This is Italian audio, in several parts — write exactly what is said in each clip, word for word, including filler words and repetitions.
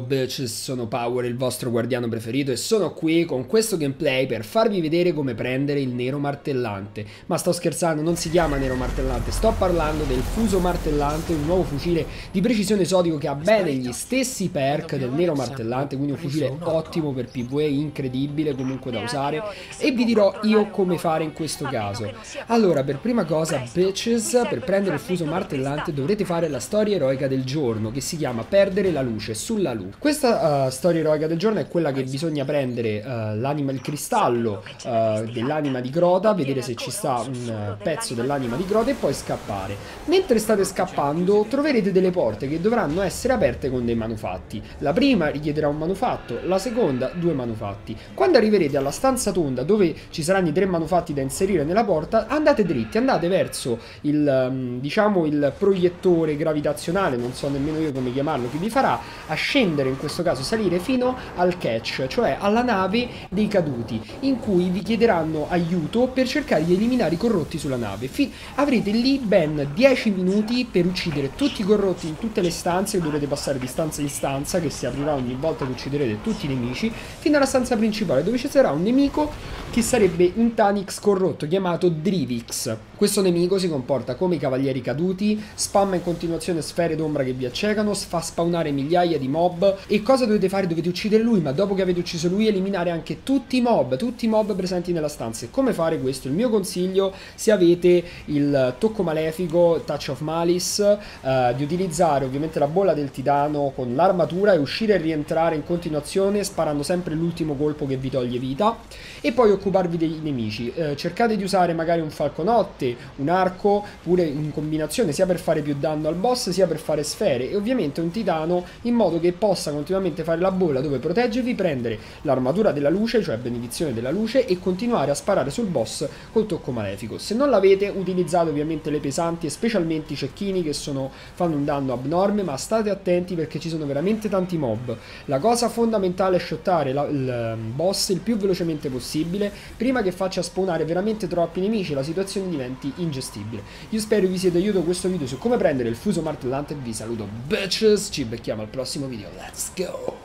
bitches, sono Power, il vostro guardiano preferito, e sono qui con questo gameplay per farvi vedere come prendere il nero martellante. Ma sto scherzando, non si chiama nero martellante, sto parlando del fuso martellante, un nuovo fucile di precisione esotico che ha bene gli stessi perk del nero martellante, quindi un fucile ottimo per PvE, incredibile comunque da usare, e vi dirò io come fare in questo caso. Allora, per prima cosa, bitches, per prendere il fuso martellante dovrete fare la storia eroica del giorno, che si chiama Perdere la luce sulla luce. Questa uh, storia eroica del giorno è quella che bisogna prendere uh, l'anima, il cristallo uh, dell'anima di Grota, vedere se ci sta un uh, pezzo dell'anima di Grota e poi scappare. Mentre state scappando troverete delle porte che dovranno essere aperte con dei manufatti. La prima richiederà un manufatto, la seconda due manufatti. Quando arriverete alla stanza tonda dove ci saranno i tre manufatti da inserire nella porta, andate dritti, andate verso il, um, diciamo, il proiettore gravitazionale, non so nemmeno io come chiamarlo, che vi farà a scendere, in questo caso salire fino al catch, cioè alla nave dei caduti, in cui vi chiederanno aiuto per cercare di eliminare i corrotti sulla nave. Fi avrete lì ben dieci minuti per uccidere tutti i corrotti in tutte le stanze, dovrete passare di stanza in stanza, che si aprirà ogni volta che ucciderete tutti i nemici, fino alla stanza principale dove ci sarà un nemico che sarebbe un Tanix corrotto chiamato Drivix. Questo nemico si comporta come i cavalieri caduti, spamma in continuazione sfere d'ombra che vi accecano, fa spawnare migliaia di mob. E cosa dovete fare? Dovete uccidere lui, ma dopo che avete ucciso lui eliminare anche tutti i mob, tutti i mob presenti nella stanza. E come fare questo? Il mio consiglio, se avete il tocco malefico, Touch of Malice, eh, di utilizzare ovviamente la bolla del titano con l'armatura e uscire e rientrare in continuazione sparando sempre l'ultimo colpo che vi toglie vita, e poi occuparvi dei nemici. Eh, cercate di usare magari un falconotte, un arco, pure in combinazione sia per fare più danno al boss sia per fare sfere, e ovviamente un titano in modo che possa continuamente fare la bolla dove proteggervi, prendere l'armatura della luce, cioè benedizione della luce, e continuare a sparare sul boss col tocco malefico. Se non l'avete, utilizzate ovviamente le pesanti e specialmente i cecchini che sono, fanno un danno abnorme, ma state attenti perché ci sono veramente tanti mob. La cosa fondamentale è shottare la, il boss il più velocemente possibile prima che faccia spawnare veramente troppi nemici e la situazione diventi ingestibile. Io spero vi sia d'aiuto questo video su come prendere il fuso martellante. Vi saluto bitches, ci becchiamo al prossimo video, let's go!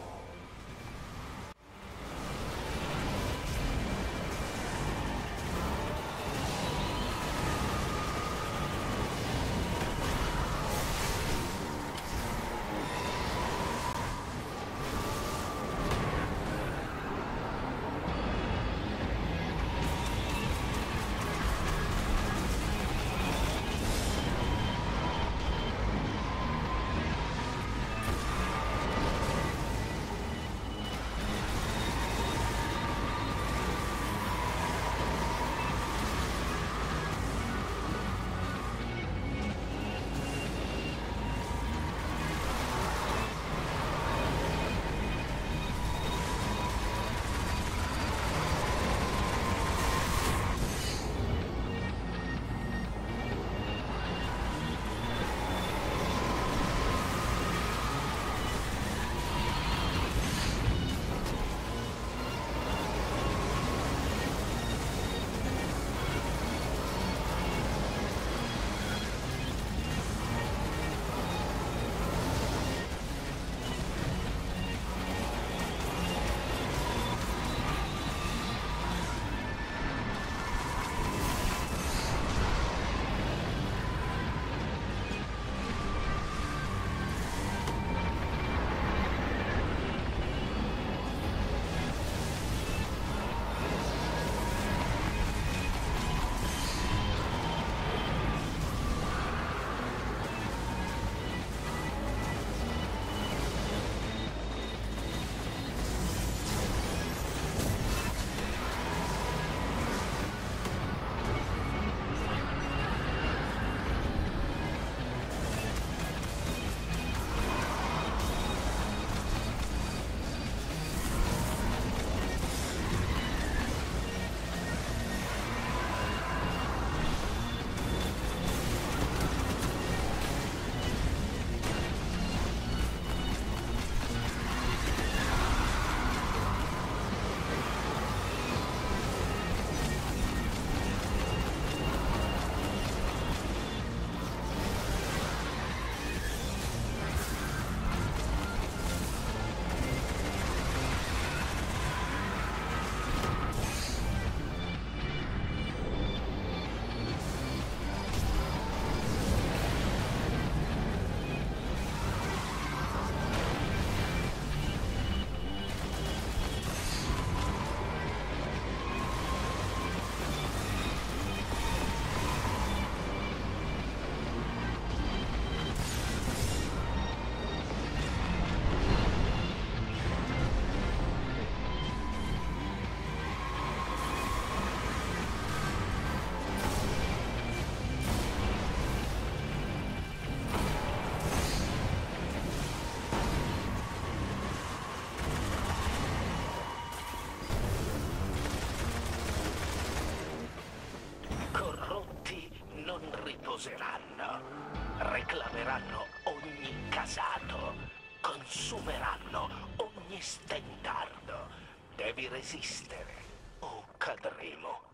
useranno, reclameranno ogni casato, consumeranno ogni stendardo. Devi resistere o cadremo.